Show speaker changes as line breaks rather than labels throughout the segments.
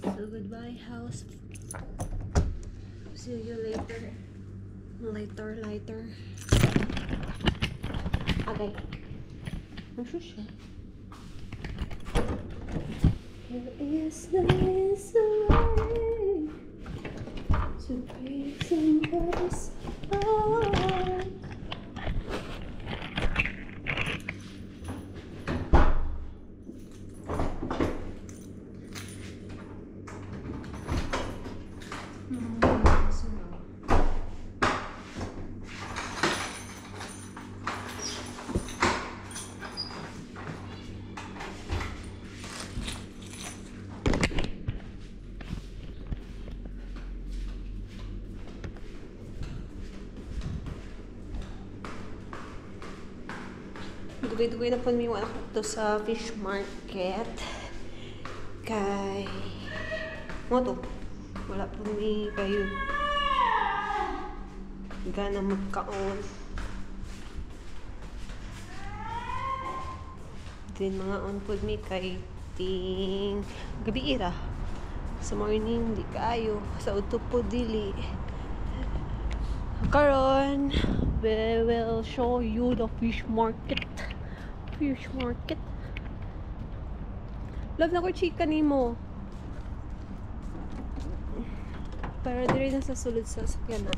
So goodbye house. See you later. Later. Okay. Nasush siya. Here is nice way to break somebody's heart. Dugay-dugay na po niyo anak to sa fish market. Kay mo to. Wala po ni kayo. Gana magkaon. Din mga on po ni kay ting gabi ira. Sa morning di kayo. Sa uto po dili. Karon, we will show you the fish market. Love na ko chika nimo. Para dire na sa sulod sa sakyanan.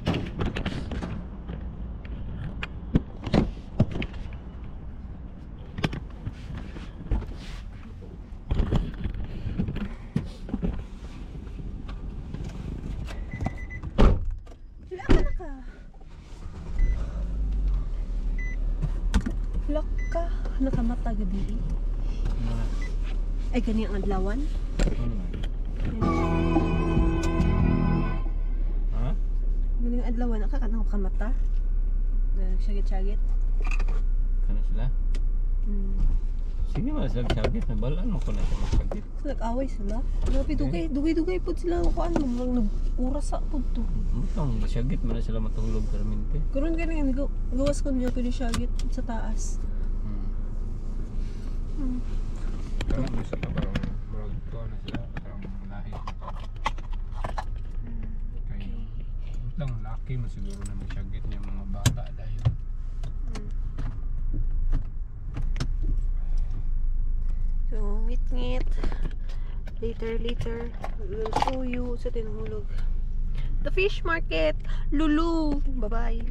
Laka nakamata gabi. Ay gani ang adlawan.
Ha?
Gani ang adlawan nakakamata. Sagit-sagit.
Kana sila? Sige ba sila sagit na balaan mo ko na sila sagit.
Nag-away sila. Dugay po sila kung ano nag-uras sa pud to.
Mutong sagit man na sila matulog permente.
Karon gani gawas ko niya pwede sagit sa taas.
Parang bisa ka parang marag ko na sila parang lahi. Kaya lang laki mo siguro na may sagit niya mga bata dayon.
So, ngit. Later, we'll show you sa tinulog. The fish market! Lulu! Bye-bye!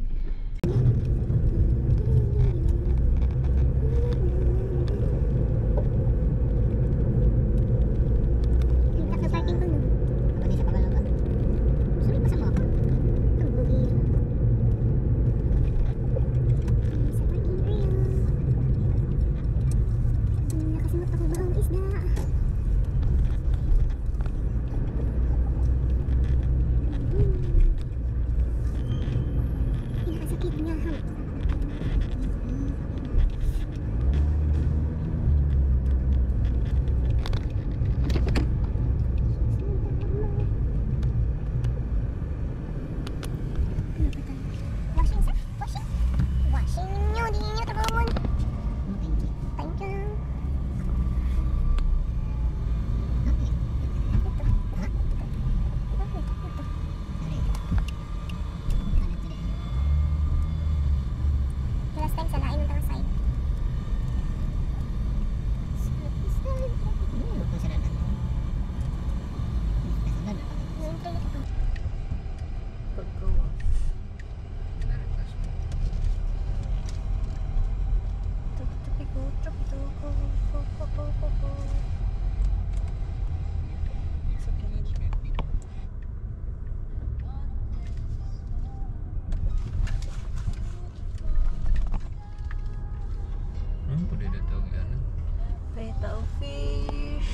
Little fish.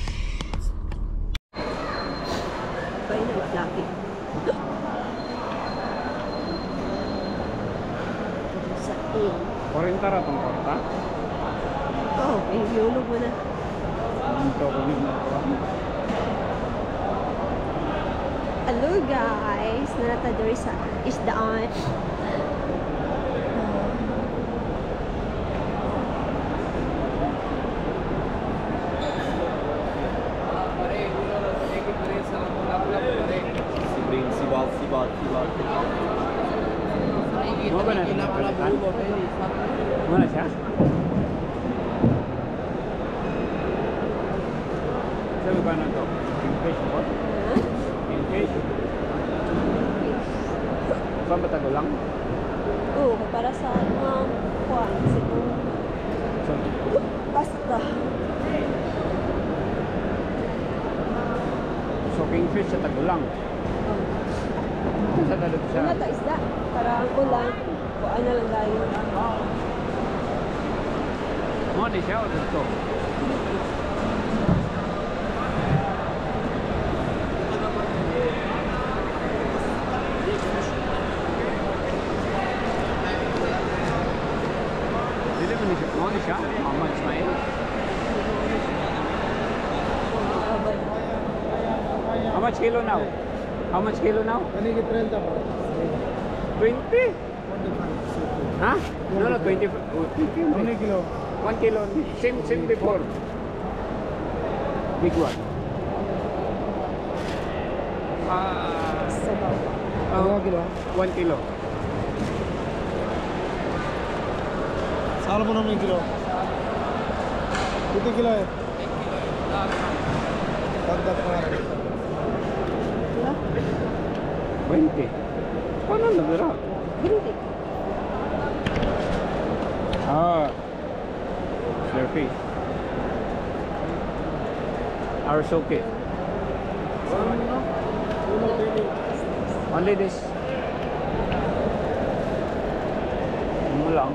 Bay na laki. Sa in.
40 ra tong kwarta?
Oh, ihulog mo na.
Dito ko nito.
Hello guys, narata diri sa isdaan.
ba natin napalitan? Wala siya? Sabi ba na ito? Kingfish po? Kingfish? Saan ba tago lang?
Oo, para sa mga kuwan, siguro. Basta.
So kingfish sa tago lang? Sa talot siya?
Ano ito isda? Para ang ulan, kuwan na lang tayo.
Mga di siya o dito? Dili mo ni siya? Mga di siya? Muhammad Ismail? How much kilo now? How much kilo now?
30 pa.
20? Huh? No, no, 20.
1 kilo.
1 kilo. Same before. Big one.
Sabaw.
2 kilo.
1 kilo.
Saan mo naman yung kilo? 20 kilo eh. Pagdag pa rin.
20. Paano nabira?
Hindi.
Slurpee. Our soke. Only this. Mo lang.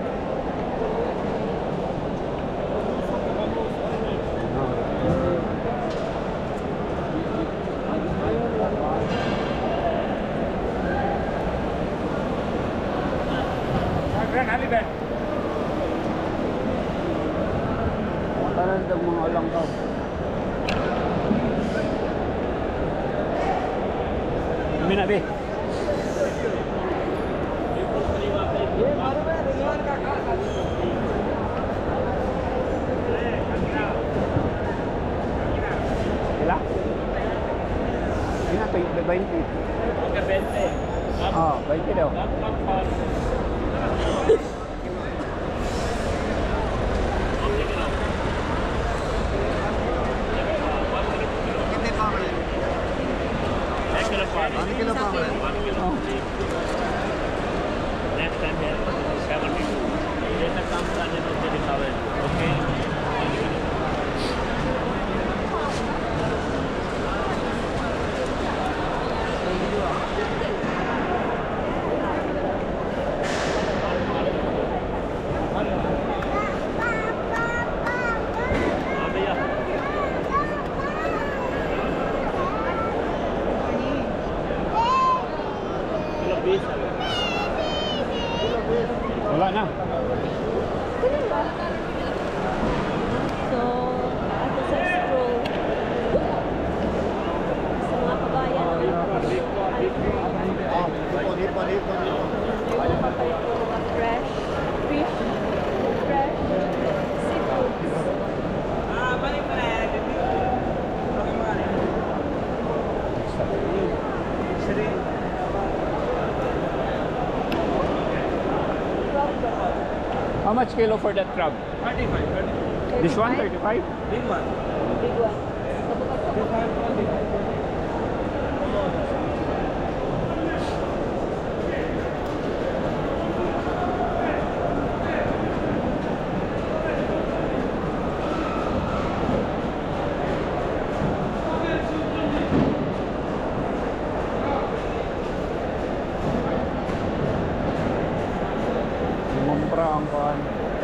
Tanan ng mga ulang ka. Kami na, be. Sila? Sina, 20. Oh, 20 daw.
Ano kilo pa rin?
Oh.
Next time here, 72. Later comes another 37. Okay?
Wala na.
So, ato sa stroll. Sa mga kabayan. Yung papalit ko mga fresh fish, fresh seafoods.
How much kilo for that crab?
35.
This one, 35?
Big one.
Big one. Sabukag-sabukag.
Mumpra ang kuhan.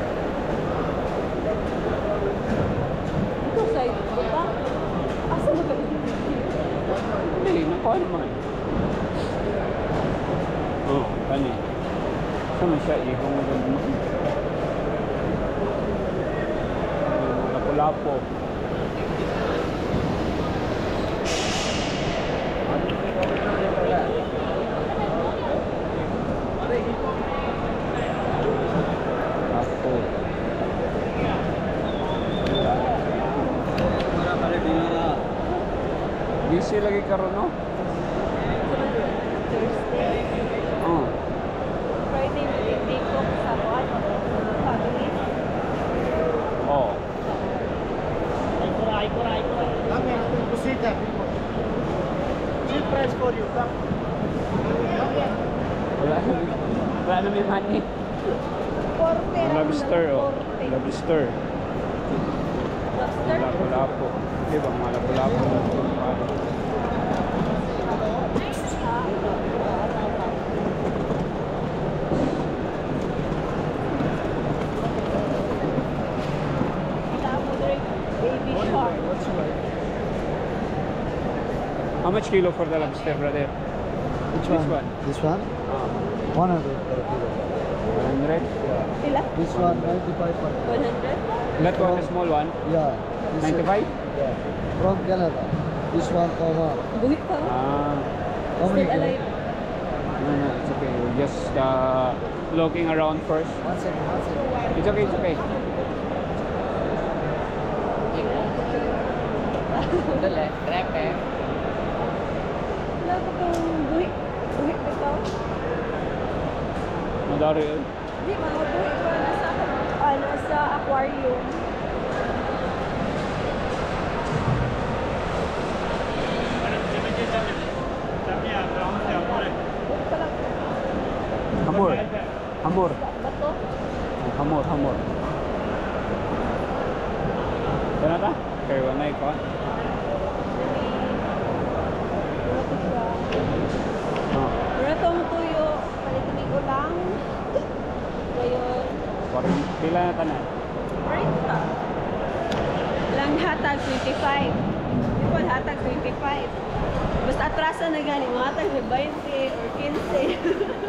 Ito side ko ba? Asa mo kami?
Hindi, nakuha naman. Oo, kani. Sama siya, ihong mo. Lapu-lapo. Lapo. Busy lagi karon no?
Thursday.
Oh.
Friday
price for you. Come.
Wala na may money.
Porte.
Lobster, oh. Lobster.
Lobster?
Lapu-lapu. Di ba mga lapu-lapu?
Baby shark.
What's your like?
How much kilo for the lobster, brother?
Which
This
one?
one?
This one? 100 per kilo.
100?
Sila?
This one 95 per kilo.
100?
That one, the small one?
Yeah. This is-
95?
Yeah. From Canada. This one Omar.
Buhit pa.
Ah.
How many
Still
kilo?
alive.
No, it's okay. We're just looking around first.
1 second, 1 second.
It's okay, it's okay.
Wala ko pang buhit. Buhit pa ito.
Madari yun.
Hindi, mga buhit pa. Nasa aquarium. Buhit pa lang.
Hamur. Hamur.
Bato.
Hamur, hamur. Kaya na ta? Kaya wala na ikaw.
Wala ko siya.
Oh.
Wala tong tuyo. Palitin ko lang. Ngayon.
Pila na tanan?
Right pa. Lang hatag 25. People hatag 25. Basta atrasa na gani. Mga hatag 20 or 15.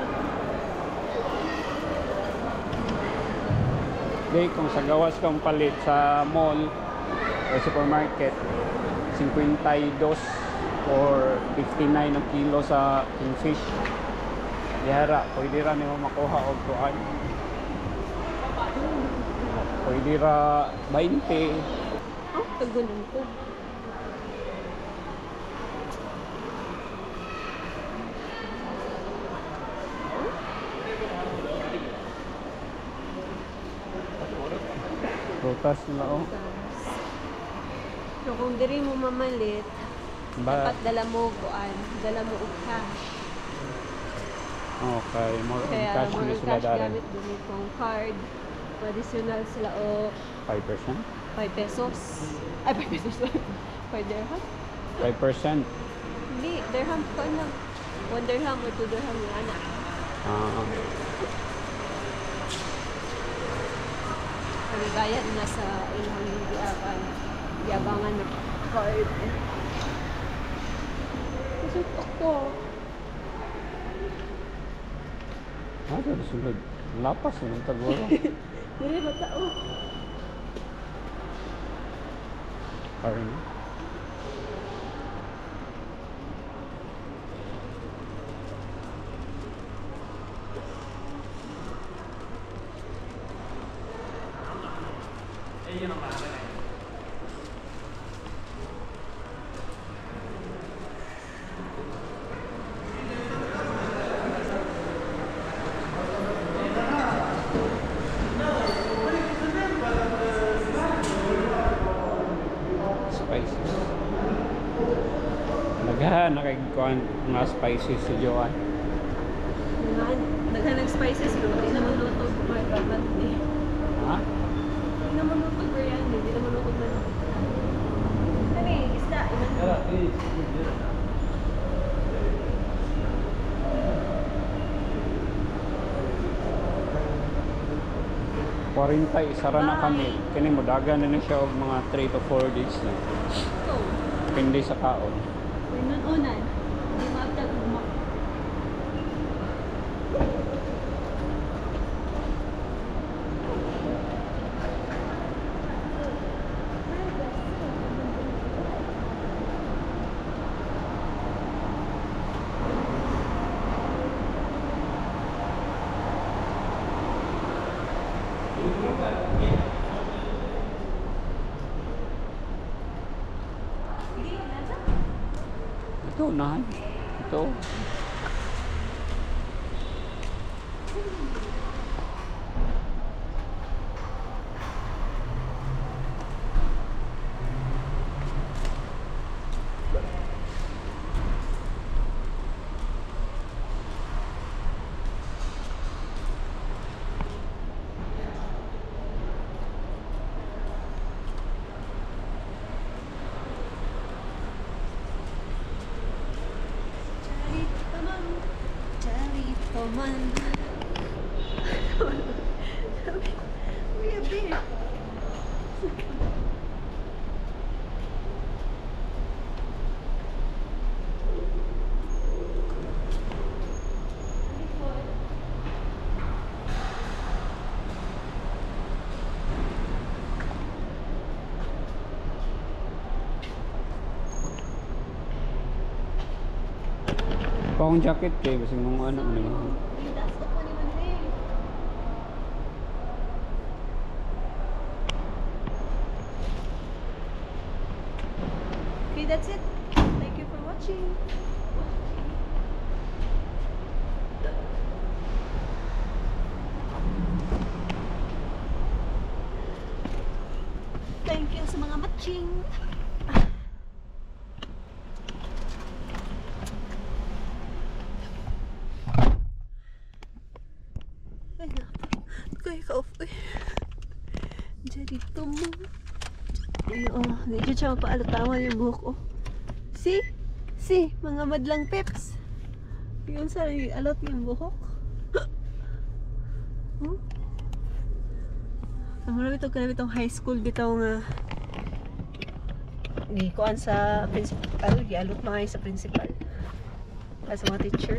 Di, kung sa gawas kang palit sa mall o supermarket, 52 or 59 ang kilo sa kingfish. Dihara, pwede ra nimo makuha og tuan. Pwede ra 20.
Oh, tagunan ko.
Prutas nila oh.
So kung diri mo mamalit, dapat dala mo kuan, dala mo og cash.
Okay, more on
Kaya
cash
more
na
on
sila
cash
dali.
gamit dumi kong card. Additional sila o
5%?
5 pesos. Ay, 5 pesos lang. 5 dirham?
5%?
Hindi, dirham ko lang. 1 dirham or 2 dirham yung anak.
Ah,
Ano bayad na sa ilang giabangan na card. Kasi ako.
ano sunod? Lapas yung taguro.
Dili ba tao?
Parang spices. Naghahan na kay kuan mga spices si Joan.
Naghanag spices bro. Di naman luto may babat eh.
Ha?
Di naman luto biryani. Di naman luto na. Kami, isda. Iman.
Quarantay, isara na kami. Kini mo dagan na siya og mga 3 to 4 days na.
So,
Depende sa kaon.
unan. Di matag mo.
Ito, unahan. Ito.
Come on. Kuya B.
Pang jacket kay kasi nung ano naman.
Okay, that's it. Thank you for watching. Thank you sa mga matching. Ay, kaya ka-off. Jadi ito mo. Ay, oh, medyo siya mapaalutawan yung buhok ko. See? See? Mga madlang peps. Yun sa alot yung buhok. Marami itong high school bitaw nga gikuan sa principal, gialot mga sa principal as mga teacher.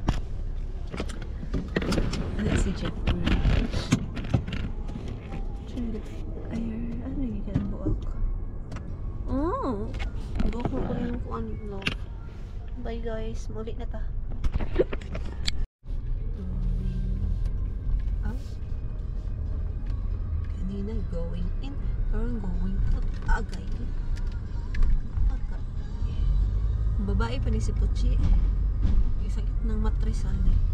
Ano si Jeffrey? Ayun, ano yung ka ng buhok? Oh! Buhok mo ko yung kuan no. Bye guys, muli na ta. Kanina going in, karon going out agay. Babae pa ni si Puchi. Sakit ng matresan.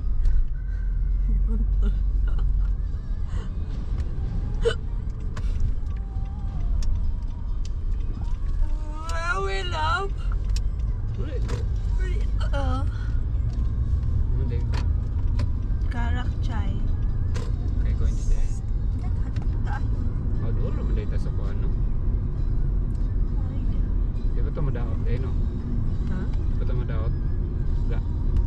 We love. Karak chai.
Okay, going today. How dulo man dito sa kuan no? Di ba ito madaot eh no?
Ha?
Di ba ito madaot? Ga.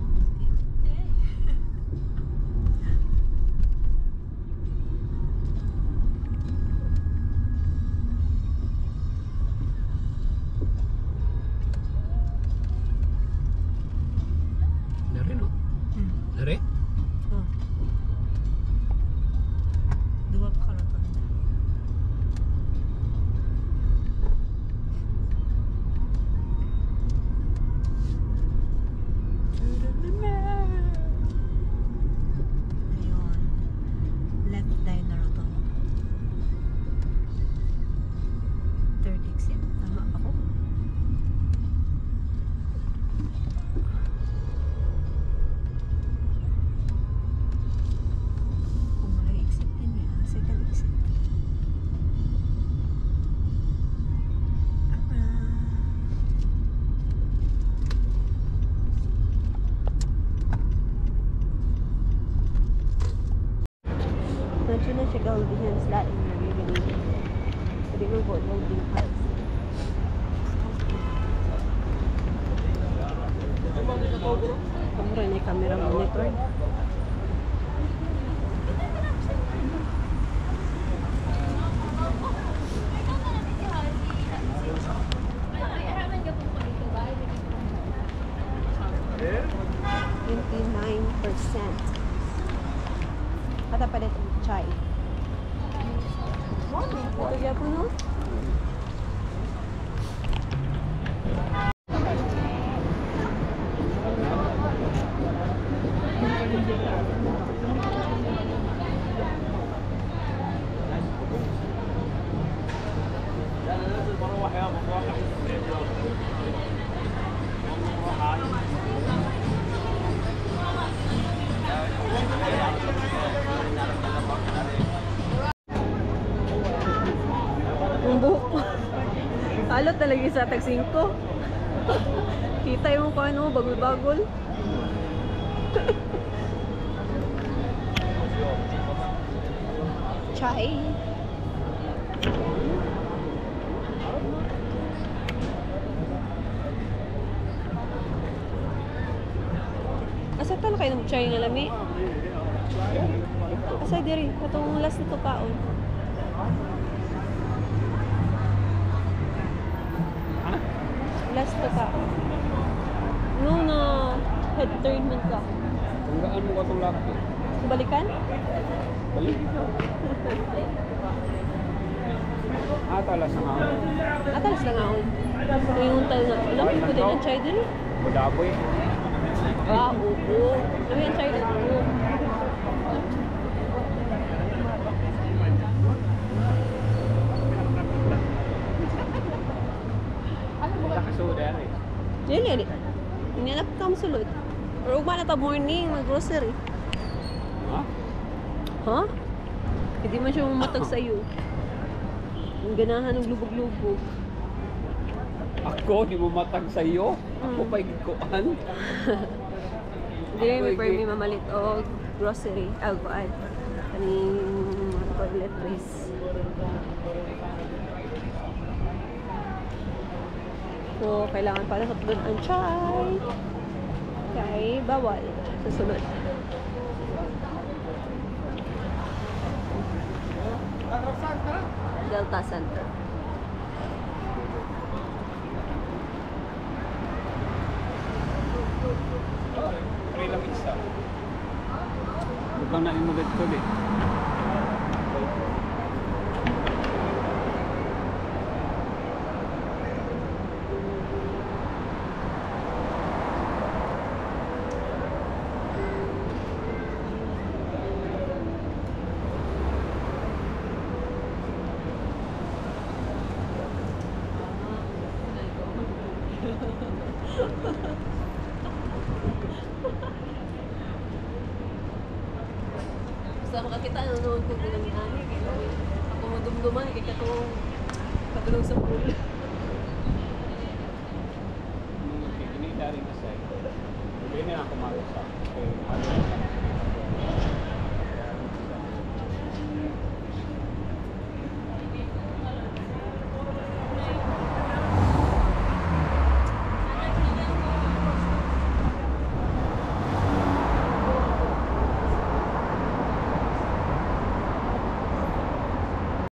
Dari no? Dari?
Oh. Dua karaton. Ayun. Left tayo na rin to. Third exit. Tama ako. Kung may exit din niya. Second exit. Nandiyo na siya gawin sila yung nagiging. Pwede mo po loading cards. Kamera ni camera monitor. %. Kata pa dito chai. Ito kaya po no? Yung buhok ko. Alot talaga sa tag 5. Kita yung kung ano, bagol-bagol. Chai. Asa ta na kayo nag-try nga lami? Asa diri, katong last nito kaon. Last to kaon. No na head turn man ka.
Tunggaan mo ka itong laki.
Balikan?
Balik. Talas na nga.
Atalas lang ako. Yung tal na. Alam mo din ang try diri?
Budaboy.
Ah, oo. Alam mo yung try diri?
Nakasuda rin.
Dili. Inanap ka sulod. Or ugma na ta morning, mag-grocery.
Ha?
Ha? Hindi man siya mamatag sa'yo. Ang ganahan ng lubog-lubog.
Ako, di mo matag sa iyo. Ako
Mm.
pa'y gikuan.
Hindi may permi mamalit o grocery. Kuan. Kaning toiletries. So, kailangan pala katulad ang chai. Kay bawal. Sa sunod. Delta Center.
Pray lang isa. Bukang na mo dito di.
Basta makakita na noon ko ginamihan. Ako mo dumduman, kaya katong katulog sa pool.
Ini dari na sa. Hindi na ako marusa. Okay, ano.